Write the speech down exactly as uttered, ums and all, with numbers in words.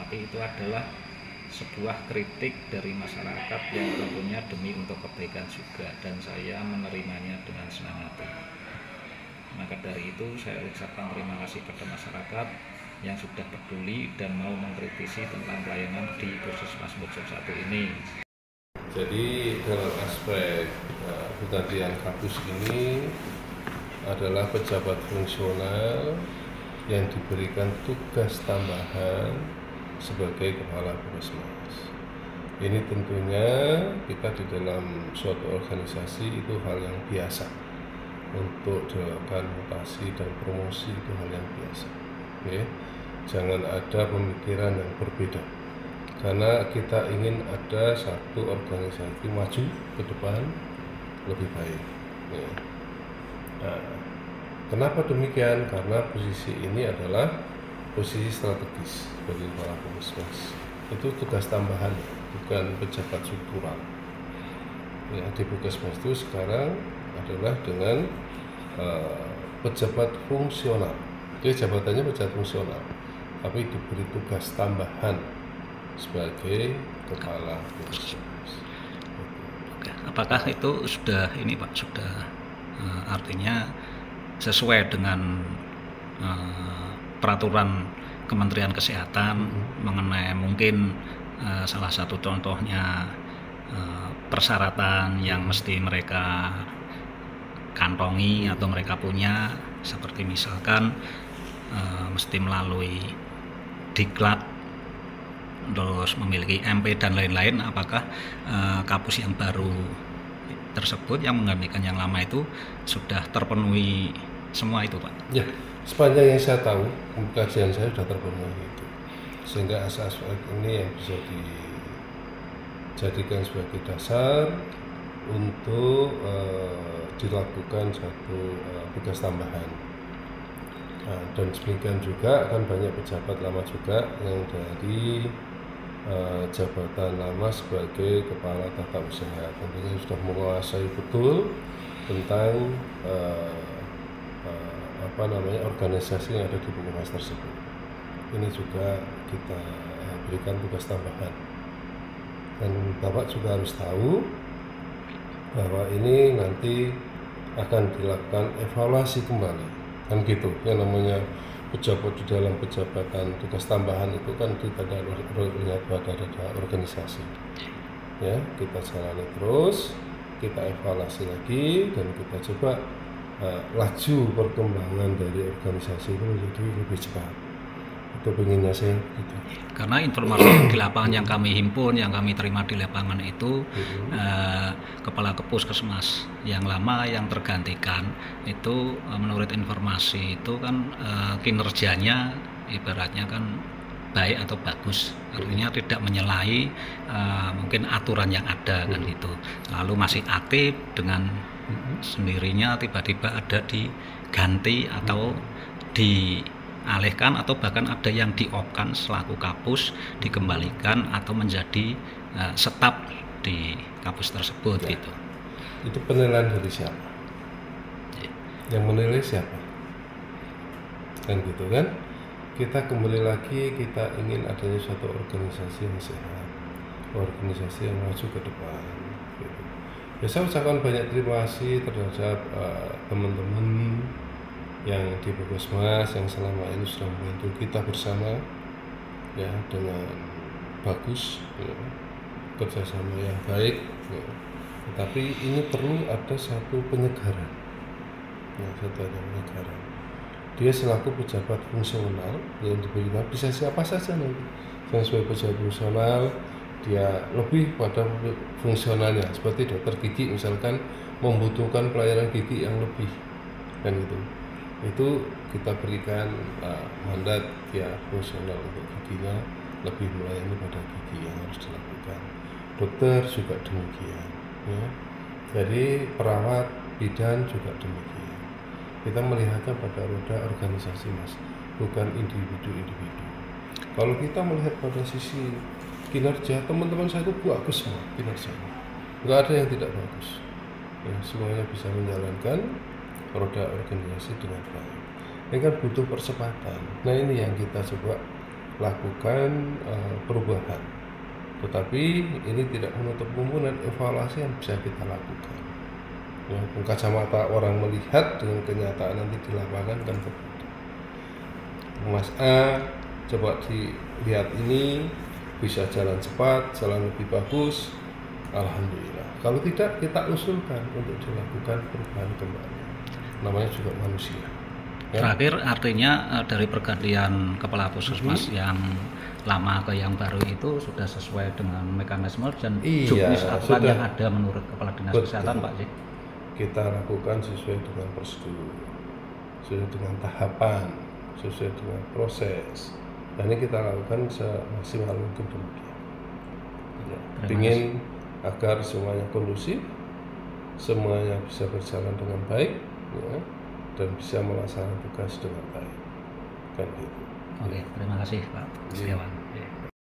tapi itu adalah sebuah kritik dari masyarakat yang tentunya demi untuk kebaikan juga, dan saya menerimanya dengan senang hati. Maka dari itu saya ucapkan terima kasih pada masyarakat yang sudah peduli dan mau mengkritisi tentang pelayanan di Puskesmas Pojok satu ini. Jadi dalam aspek uh, Penggantian Kapus ini adalah pejabat fungsional yang diberikan tugas tambahan sebagai kepala puskesmas. Ini tentunya kita di dalam suatu organisasi itu hal yang biasa. Untuk dilakukan mutasi dan promosi itu hal yang biasa. Oke? Jangan ada pemikiran yang berbeda. Karena kita ingin ada satu organisasi maju ke depan lebih baik. Ya. Nah, kenapa demikian? Karena posisi ini adalah posisi strategis bagi kepala puskesmas. Itu tugas tambahan, bukan pejabat struktural. Ya, di puskesmas itu sekarang adalah dengan uh, pejabat fungsional. Jadi jabatannya pejabat fungsional, tapi diberi tugas tambahan sebagai kepala puskesmas. Apakah itu sudah ini Pak, sudah uh, artinya sesuai dengan uh, peraturan Kementerian Kesehatan hmm. mengenai mungkin uh, salah satu contohnya uh, persyaratan yang mesti mereka kantongi atau mereka punya, seperti misalkan uh, mesti melalui diklat, terus memiliki M P dan lain-lain. Apakah uh, Kapus yang baru tersebut yang menggantikan yang lama itu sudah terpenuhi semua itu Pak? Ya, sepanjang yang saya tahu, kajian saya sudah terpenuhi itu, sehingga asas ini yang bisa dijadikan sebagai dasar untuk uh, dilakukan satu uh, tugas tambahan. Nah, dan demikian juga kan banyak pejabat lama juga yang dari uh, jabatan lama sebagai kepala tata usaha, tentunya sudah menguasai betul tentang uh, uh, apa namanya organisasi yang ada di puskesmas tersebut. Ini juga kita uh, berikan tugas tambahan, dan Bapak juga harus tahu bahwa ini nanti akan dilakukan evaluasi kembali, kan gitu. Yang namanya pejabat di dalam pejabatan tugas tambahan itu kan kita lihat pada ada organisasi, ya kita jalani terus, kita evaluasi lagi, dan kita coba uh, laju perkembangan dari organisasi itu menjadi lebih cepat. Itu pengennya saya gitu. Karena informasi di lapangan yang kami himpun, yang kami terima di lapangan itu mm-hmm. eh, kepala puskesmas yang lama yang tergantikan itu eh, menurut informasi itu kan eh, kinerjanya ibaratnya kan baik atau bagus, artinya mm-hmm. tidak menyalahi eh, mungkin aturan yang ada mm-hmm. kan gitu. Lalu masih aktif dengan mm-hmm. sendirinya tiba-tiba ada diganti atau mm-hmm. di alihkan atau bahkan ada yang diopkan selaku Kapus, dikembalikan atau menjadi uh, staf di Kapus tersebut ya. Gitu. Itu penilaian dari siapa? Ya. Yang menilai siapa? Kan gitu kan? Kita kembali lagi, kita ingin adanya suatu organisasi yang sehat, organisasi yang maju ke depan. Gitu. Ya, saya ucapkan banyak terima kasih terhadap uh, teman-teman yang di puskesmas yang selama ini sudah membantu kita bersama ya dengan bagus, ya, kerjasama yang baik, ya. Tetapi ini perlu ada satu penyegaran, ya, satu ada penyegaran. Dia selaku pejabat fungsional yang diberikan bisa siapa saja nanti. Yang sebagai pejabat fungsional dia lebih pada fungsionalnya, seperti dokter gigi misalkan membutuhkan pelayanan gigi yang lebih, kan gitu. Itu kita berikan uh, mandat ya fungsional untuk giginya, lebih melayani pada gigi yang harus dilakukan. Dokter juga demikian, ya. Jadi perawat, bidan juga demikian. Kita melihatnya pada roda organisasi mas, bukan individu-individu. Kalau kita melihat pada sisi kinerja, teman-teman saya itu bagus semua kinerjanya, nggak ada yang tidak bagus. Ya, semuanya bisa menjalankan roda organisasi dengan baik. Ini kan butuh percepatan. Nah ini yang kita coba lakukan uh, perubahan. Tetapi ini tidak menutup kemungkinan evaluasi yang bisa kita lakukan. Ya, kacamata orang melihat dengan kenyataan nanti di lapangan kan berbeda. Mas A, coba dilihat ini bisa jalan cepat, jalan lebih bagus, alhamdulillah. Kalau tidak, kita usulkan untuk dilakukan perubahan kembali. Namanya juga manusia. Ya? Terakhir artinya dari pergantian kepala puskesmas hmm. yang lama ke yang baru itu sudah sesuai dengan mekanisme dan iya, juknis aturan yang ada menurut Kepala Dinas betul. Kesehatan, Pak Cik. Kita lakukan sesuai dengan prosedur, sesuai dengan tahapan, sesuai dengan proses. Dan ini kita lakukan semaksimal mungkin demikian. Ya, ingin agar semuanya kondusif, semuanya bisa berjalan dengan baik, ya, dan bisa melaksanakan tugas dengan baik. Kan gitu. Oke, terima kasih Pak Setiawan.